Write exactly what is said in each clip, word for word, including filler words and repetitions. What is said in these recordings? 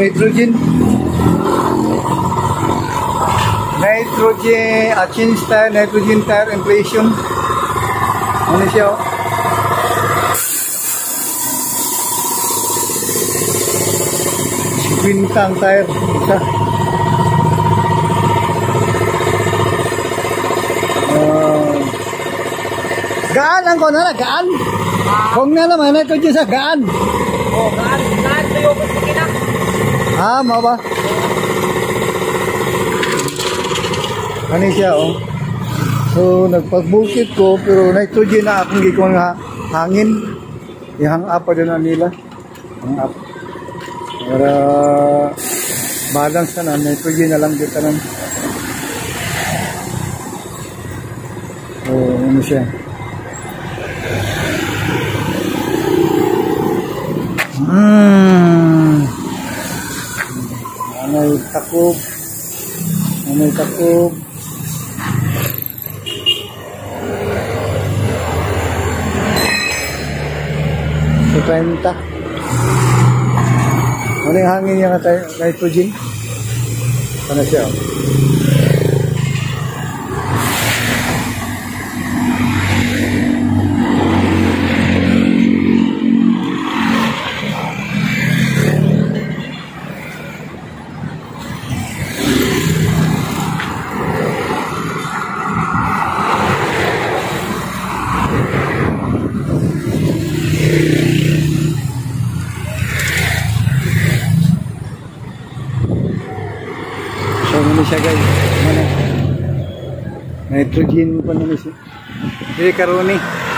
nitrogen. Nitrogen, uh, change tire, nitrogen tire inflation. Ano siya? Oh? Quintang tire. Isa. Uh, gaan ang ko na gaan. Kung na naman, nitrogen sa gaan. Oh, gaan. Gaan tayo ko sa Ah, mau ba? Ano siya, oh. So, nagpagbukit ko, pero nitrogen na akong gikon nga hangin. I-hang up pa din na nila. Hang up. Para balance na, nitrogen na lang dito na. So, ano siya. Hmm. Anay takop. Anay takop. trenta. Ano yung hangin niya nga nitrogen? Ano siya? So, ano siya guys? Ano? Nitrogen pa naman siya. Hindi karuni.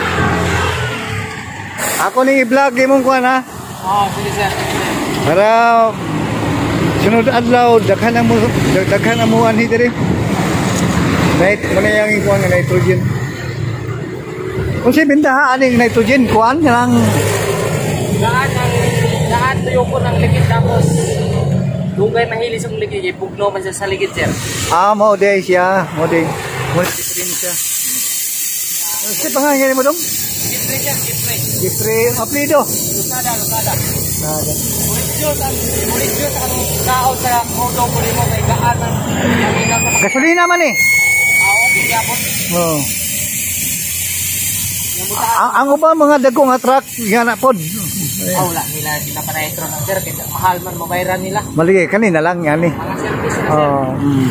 Ako ni i-vlog imong kuan ha? Oh, sige sir. Para sunod adlaw daghan na mo daghan na mo anhi diri. Right, muna yang kuan nga nitrogen. Kung si bintaha aning nitrogen kuan yang Gaan ang gaan tayo ko ng likid tapos dugay mahilis ang ligid, ipugno man siya sa ligid, sir. Ah, mo day siya, mo day. Mo different siya. Ano pa nga ngayon mo dong? Gipre sir, gipre. Gipre, apelido. Lusada, lusada. Lusada. Mulisyos ang mulisyos ang kaon sa moto ko mo kay gaan ang hangin ako. Gasolina man eh. Ah, okay, yapon. Oh. Ang, ang uba mga dagkong nga truck, yan na pod. Ah, wala nila pinapanaytro ng sir, kaya mahal man mabayaran nila. Maligay, kanina lang yan eh. Mga service na sir. Oh. Mm.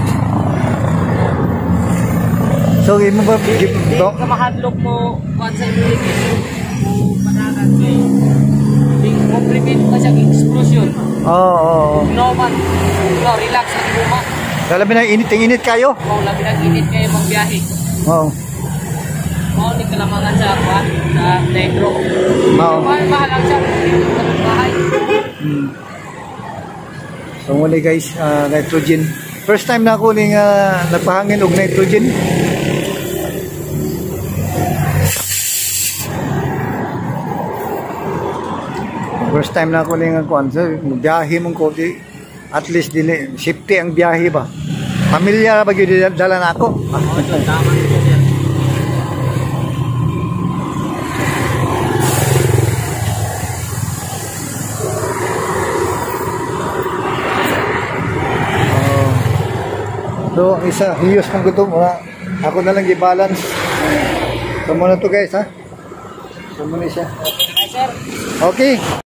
So, imo ba? Di ka mahadlok mo kuan sa ilig mo panagan kay di mo prevent ka sa explosion. Oo, oh, oo. Oh, No man, no, relax ang guma. Labi na init-init kayo. Oh, labi ng init kayo magbiyahe. Oo. Oh. Oh, ni kalamangan sa kuan sa negro. Oo. Mahal mahal lang siya sa bahay. Hmm. So muli guys, uh, nitrogen. First time na ako ning uh, nagpahangin og nitrogen. First time na ako ning kuan sa biyahe mong ko di at least dili safety ang biyahe ba. Pamilya ba gyud dala na ako. Oh, tama nito sir. So, isa, hiyos kong gutom. Ako na lang i-balance. So, muna to guys, ha? So, muna siya. Hi, sir. Okay.